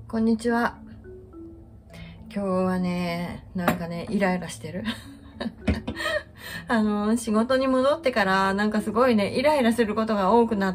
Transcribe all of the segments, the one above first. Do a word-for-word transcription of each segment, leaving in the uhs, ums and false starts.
こんにちは。今日はね、なんかね、イライラしてる。あの、仕事に戻ってから、なんかすごいね、イライラすることが多くなって、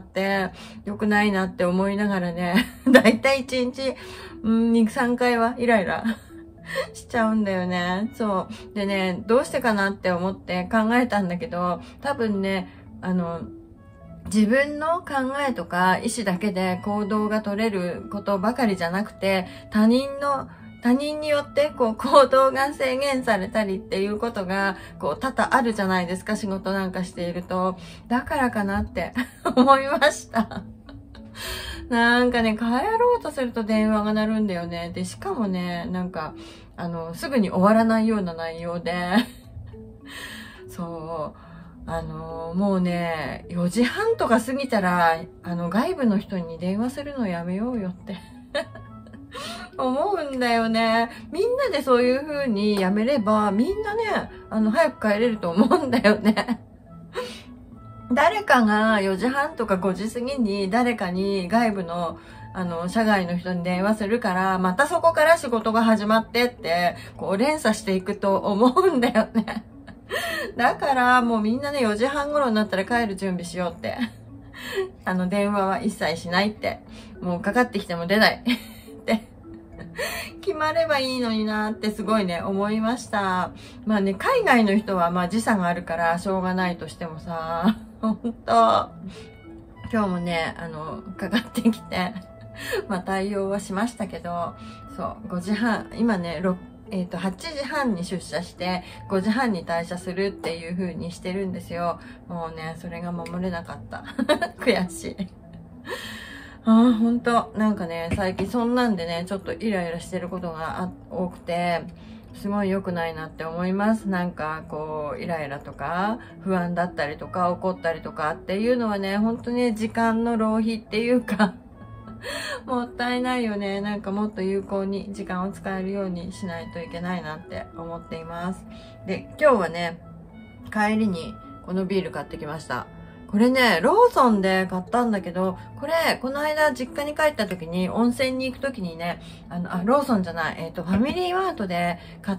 良くないなって思いながらね、だいたいいちにち、うん、に、さんかいはイライラしちゃうんだよね。そう。でね、どうしてかなって思って考えたんだけど、多分ね、あの、自分の考えとか意思だけで行動が取れることばかりじゃなくて、他人の、他人によってこう行動が制限されたりっていうことがこう多々あるじゃないですか、仕事なんかしていると。だからかなって思いました。なんかね、帰ろうとすると電話が鳴るんだよね。で、しかもね、なんか、あの、すぐに終わらないような内容で、そう、あの、もうね、よじはんとか過ぎたら、あの、外部の人に電話するのやめようよって。思うんだよね。みんなでそういう風にやめれば、みんなね、あの、早く帰れると思うんだよね。誰かがよじはんとかごじ過ぎに誰かに外部のあの、社外の人に電話するから、またそこから仕事が始まってって、こう連鎖していくと思うんだよね。だからもうみんなね、よじはん頃になったら帰る準備しようって。あの、電話は一切しないって。もうかかってきても出ない。って。決まればいいのになってすごいね、思いました。まあね、海外の人はまあ時差があるからしょうがないとしてもさ、ほんと、今日もね、あの、かかってきて、まあ対応はしましたけど、そう、ごじはん、今ね、ろくえっと、はちじはんに出社して、ごじはんに退社するっていう風にしてるんですよ。もうね、それが守れなかった。悔しい。ああ、ほんと。なんかね、最近そんなんでね、ちょっとイライラしてることが多くて、すごい良くないなって思います。なんか、こう、イライラとか、不安だったりとか、怒ったりとかっていうのはね、ほんとね、時間の浪費っていうか、もったいないよね。なんかもっと有効に時間を使えるようにしないといけないなって思っています。で、今日はね、帰りにこのビール買ってきました。これね、ローソンで買ったんだけど、これ、この間実家に帰った時に、温泉に行く時にね、あの、あ、ローソンじゃない、えっと、ファミリーマートで買って、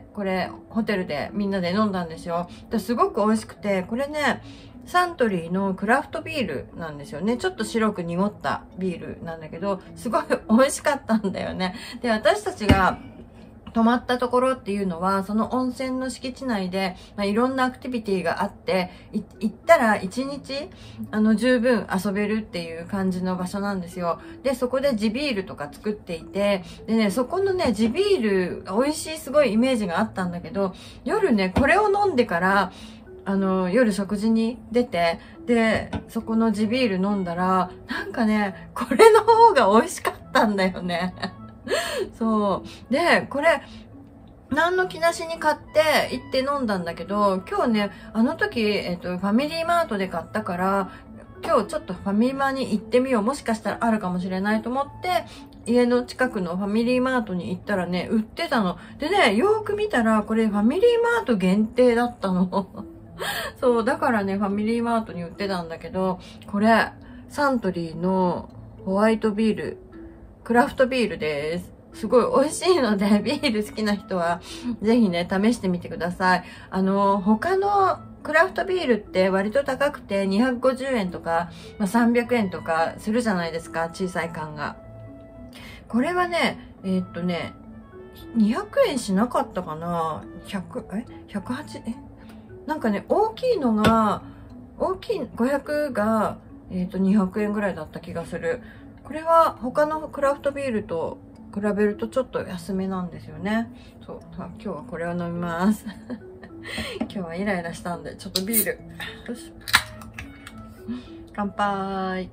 これ、ホテルでみんなで飲んだんですよ。ですごく美味しくて、これね、サントリーのクラフトビールなんですよね。ちょっと白く濁ったビールなんだけど、すごい美味しかったんだよね。で、私たちが泊まったところっていうのは、その温泉の敷地内で、まあ、いろんなアクティビティがあって、行ったら一日、あの、十分遊べるっていう感じの場所なんですよ。で、そこで地ビールとか作っていて、でね、そこのね、地ビール、美味しいすごいイメージがあったんだけど、夜ね、これを飲んでから、あの、夜食事に出て、で、そこの地ビール飲んだら、なんかね、これの方が美味しかったんだよね。そう。で、これ、何の気なしに買って行って飲んだんだけど、今日ね、あの時、えっと、ファミリーマートで買ったから、今日ちょっとファミマに行ってみよう。もしかしたらあるかもしれないと思って、家の近くのファミリーマートに行ったらね、売ってたの。でね、よーく見たら、これファミリーマート限定だったの。そう、だからね、ファミリーマートに売ってたんだけど、これ、サントリーのホワイトビール、クラフトビールです。すごい美味しいので、ビール好きな人は、ぜひね、試してみてください。あの、他のクラフトビールって割と高くてにひゃくごじゅうえんとか、まあ、さんびゃくえんとかするじゃないですか、小さい缶が。これはね、えー、っとね、にひゃくえんしなかったかな ?ひゃく、え ?ひゃくはち、えなんかね、大きいのが、大きいごひゃくが、えっと、にひゃくえんぐらいだった気がする。これは他のクラフトビールと比べるとちょっと安めなんですよね。そう。今日はこれを飲みます。今日はイライラしたんで、ちょっとビール。よし。乾杯。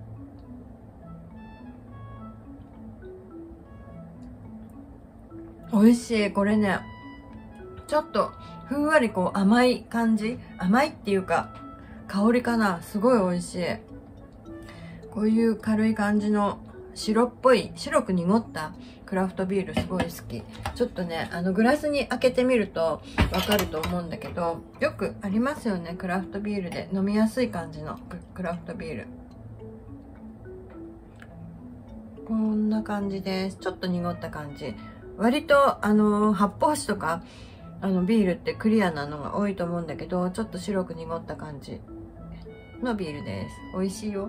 美味しい。これね、ちょっと、ふんわりこう甘い感じ甘いっていうか、香りかなすごい美味しい。こういう軽い感じの白っぽい、白く濁ったクラフトビールすごい好き。ちょっとね、あのグラスに開けてみるとわかると思うんだけど、よくありますよね、クラフトビールで飲みやすい感じのクラフトビール。 こんな感じです。ちょっと濁った感じ。割とあの発泡酒とかあのビールってクリアなのが多いと思うんだけど、ちょっと白く濁った感じのビールです。美味しいよ。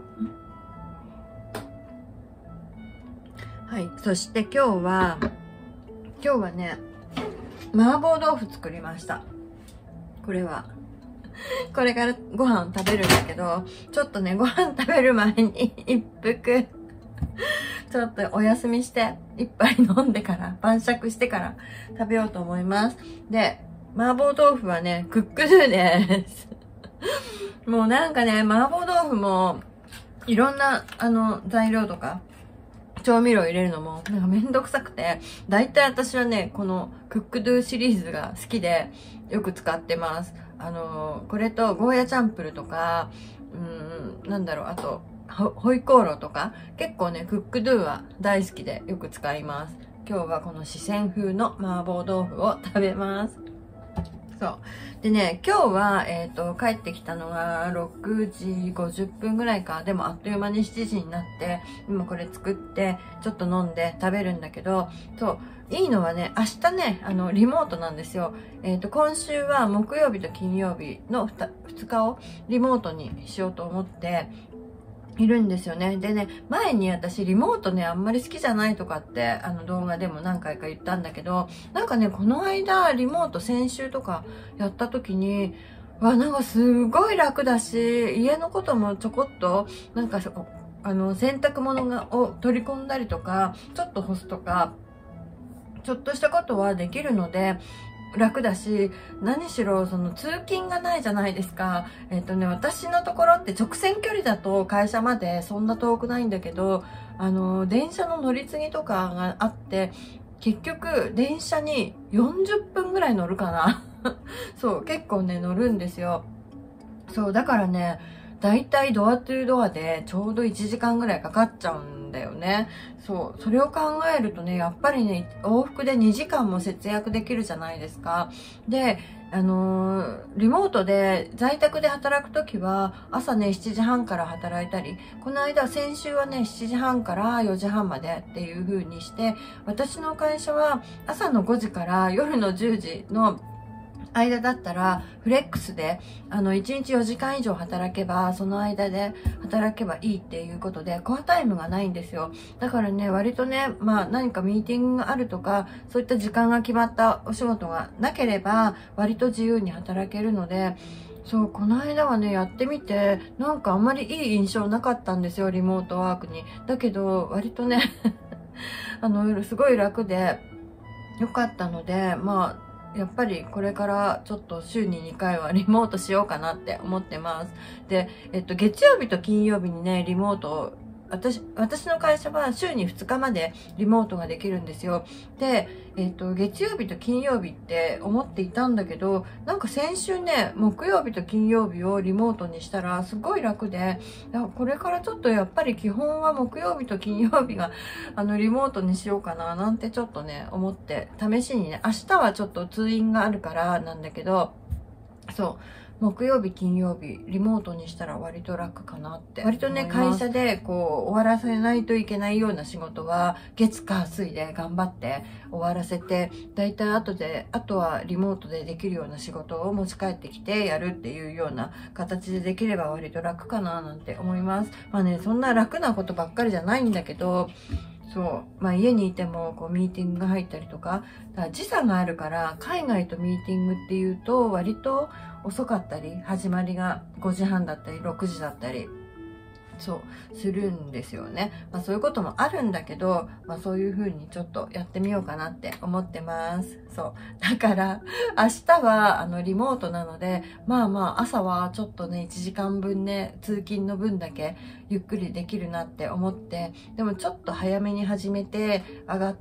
はい、そして今日は今日はね、麻婆豆腐作りました。これはこれからご飯食べるんだけど、ちょっとね、ご飯食べる前に一服ちょっとお休みして一杯飲んでから晩酌してから食べようと思います。で、麻婆豆腐はね、クックドゥですもうなんかね、麻婆豆腐もいろんなあの材料とか調味料入れるのもなんかめんどくさくて、だいたい私はね、このクックドゥシリーズが好きでよく使ってます。あのこれとゴーヤチャンプルとか、うーん、なんだろう、あとホイコーローとか、結構ねクックドゥは大好きでよく使います。今日はこの四川風の麻婆豆腐を食べます。そうでね、今日は、えーと、帰ってきたのがろくじごじゅっぷんぐらいか。でもあっという間にしちじになって、今これ作ってちょっと飲んで食べるんだけど、そういいのはね、明日ね、あのリモートなんですよ。えーと今週は木曜日と金曜日の 2, ふつかをリモートにしようと思っているんですよね。でね、前に私リモートね、あんまり好きじゃないとかってあの動画でも何回か言ったんだけど、なんかね、この間リモート先週とかやった時に、わ、なんかすごい楽だし、家のこともちょこっとなんかあの洗濯物がを取り込んだりとか、ちょっと干すとか、ちょっとしたことはできるので楽だし、何しろその通勤がないじゃないですか。えっとね、私のところって直線距離だと会社までそんな遠くないんだけど、あの電車の乗り継ぎとかがあって、結局電車によんじゅっぷんぐらい乗るかなそう結構ね乗るんですよ。そうだからね、だいたいドアトゥードアでちょうどいちじかんぐらいかかっちゃうんだよね。そう、それを考えるとね、やっぱりね、往復でにじかんも節約できるじゃないですか。で、あのー、リモートで在宅で働くときは朝ねしちじはんから働いたり、この間先週はねしちじはんからよじはんまでっていう風にして、私の会社は朝のごじから夜のじゅうじの間だったらフレックスであのいちにちよじかん以上働けば、その間で働けばいいっていうことでコアタイムがないんですよ。だからね、割とね、まあ何かミーティングがあるとか、そういった時間が決まったお仕事がなければ割と自由に働けるので、そう、この間はねやってみて、なんかあんまりいい印象なかったんですよ、リモートワークに。だけど割とねあのすごい楽で良かったので、まあやっぱりこれからちょっと週ににかいはリモートしようかなって思ってます。で、えっと、月曜日と金曜日にね、リモート、私、私の会社は週にふつかまでリモートができるんですよ。で、えっと、月曜日と金曜日って思っていたんだけど、なんか先週ね、木曜日と金曜日をリモートにしたらすごい楽で、これからちょっとやっぱり基本は木曜日と金曜日があのリモートにしようかななんてちょっとね、思って、試しにね、明日はちょっと通院があるからなんだけど、そう。木曜日金曜日リモートにしたら割と楽かなって。割とね、会社でこう終わらせないといけないような仕事は月火水で頑張って終わらせて、だいたい後であとはリモートでできるような仕事を持ち帰ってきてやるっていうような形でできれば割と楽かななんて思います。まあね、そんな楽なことばっかりじゃないんだけど、そう、まあ、家にいてもこうミーティングが入ったりとか、だから時差があるから海外とミーティングっていうと割と遅かったり、始まりがごじはんだったりろくじだったりそうするんですよね。まあそういうこともあるんだけど、まあそういう風にちょっとやってみようかなって思ってます。そうだから明日はあのリモートなので、まあまあ朝はちょっとねいちじかんぶんね、通勤の分だけゆっくりできるなって思って、でもちょっと早めに始めて上がって、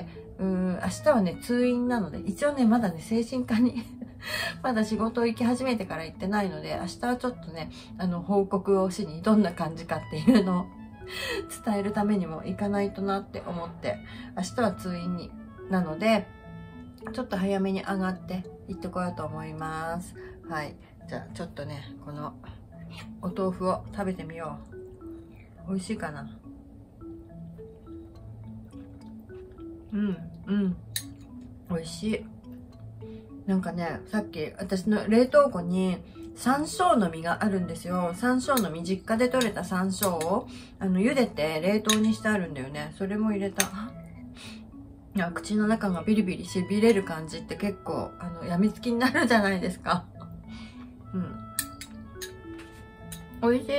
うーん明日はね通院なので、一応ねまだね精神科にまだ仕事行き始めてから行ってないので、明日はちょっとねあの報告をしにどんな感じかっていうのを伝えるためにも行かないとなって思って、明日は通院になのでちょっと早めに上がって行ってこようと思います。はい、じゃあちょっとねこのお豆腐を食べてみよう。美味しいかな。 うんうん美味しい。なんかね、さっき私の冷凍庫に山椒の実があるんですよ。山椒の実、実家で採れた山椒をあの茹でて冷凍にしてあるんだよね。それも入れた。いや、口の中がビリビリしびれる感じって結構あの病みつきになるじゃないですか。うん。美味しい。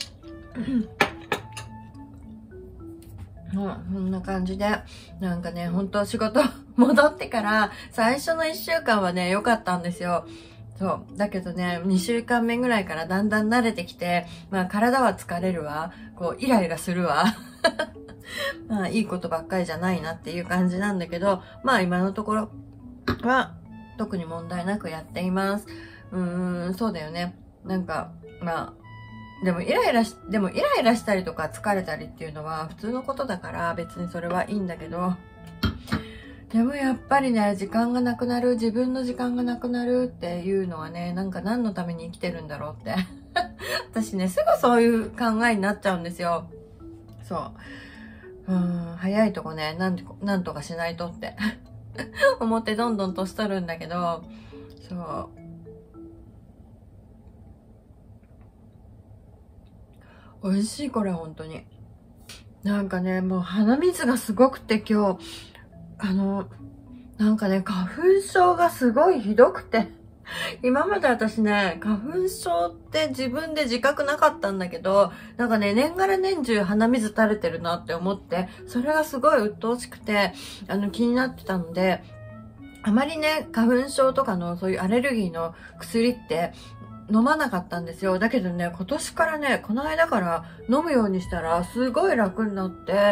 うん、こんな感じで、なんかね、ほんと仕事戻ってから最初のいっしゅうかんはね、良かったんですよ。そう。だけどね、にしゅうかんめぐらいからだんだん慣れてきて、まあ体は疲れるわ。こう、イライラするわ。まあいいことばっかりじゃないなっていう感じなんだけど、まあ今のところは特に問題なくやっています。うーん、そうだよね。なんか、まあ、でもイライラし、でもイライラしたりとか疲れたりっていうのは普通のことだから別にそれはいいんだけど、でもやっぱりね、時間がなくなる、自分の時間がなくなるっていうのはね、なんか何のために生きてるんだろうって。私ね、すぐそういう考えになっちゃうんですよ。そう。うーん、早いとこね、なんとなんとかしないとって思ってどんどん年取るんだけど、そう。美味しいこれ本当に。なんかね、もう鼻水がすごくて今日、あの、なんかね、花粉症がすごいひどくて。今まで私ね、花粉症って自分で自覚なかったんだけど、なんかね、年がら年中鼻水垂れてるなって思って、それがすごい鬱陶しくて、あの、気になってたので、あまりね、花粉症とかのそういうアレルギーの薬って飲まなかったんですよ。だけどね、今年からね、この間から飲むようにしたら、すごい楽になって、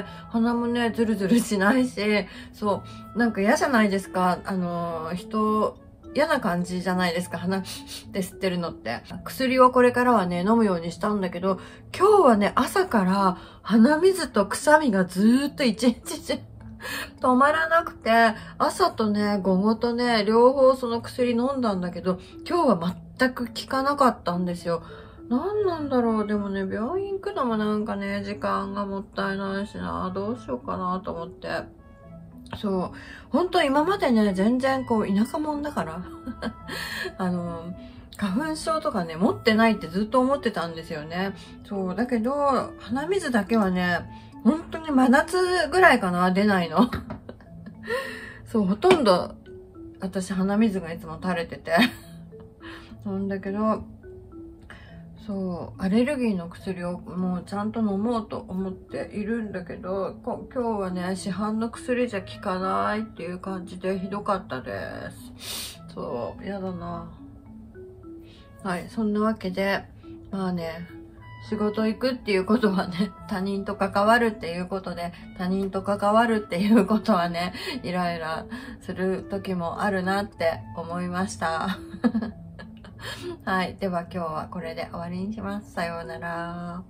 鼻もね、ズルズルしないし、そう、なんか嫌じゃないですか。あのー、人、嫌な感じじゃないですか。鼻って吸ってるのって。薬をこれからはね、飲むようにしたんだけど、今日はね、朝から鼻水とくしゃみがずーっと一日中止まらなくて、朝とね、午後とね、両方その薬飲んだんだけど、今日は全く効かなかったんですよ。何なんだろう。でもね、病院行くのもなんかね、時間がもったいないしな、どうしようかなと思って。そう。本当今までね、全然こう、田舎者だから。あの、花粉症とかね、持ってないってずっと思ってたんですよね。そう。だけど、鼻水だけはね、本当に真夏ぐらいかな、出ないの。そう、ほとんど、私鼻水がいつも垂れてて。なんだけど、そう、アレルギーの薬をもうちゃんと飲もうと思っているんだけど、今日はね、市販の薬じゃ効かないっていう感じでひどかったです。そう、やだな。はい、そんなわけで、まあね、仕事行くっていうことはね、他人と関わるっていうことで、他人と関わるっていうことはね、イライラする時もあるなって思いました。はい。では今日はこれで終わりにします。さようなら。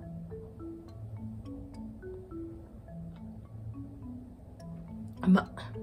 ま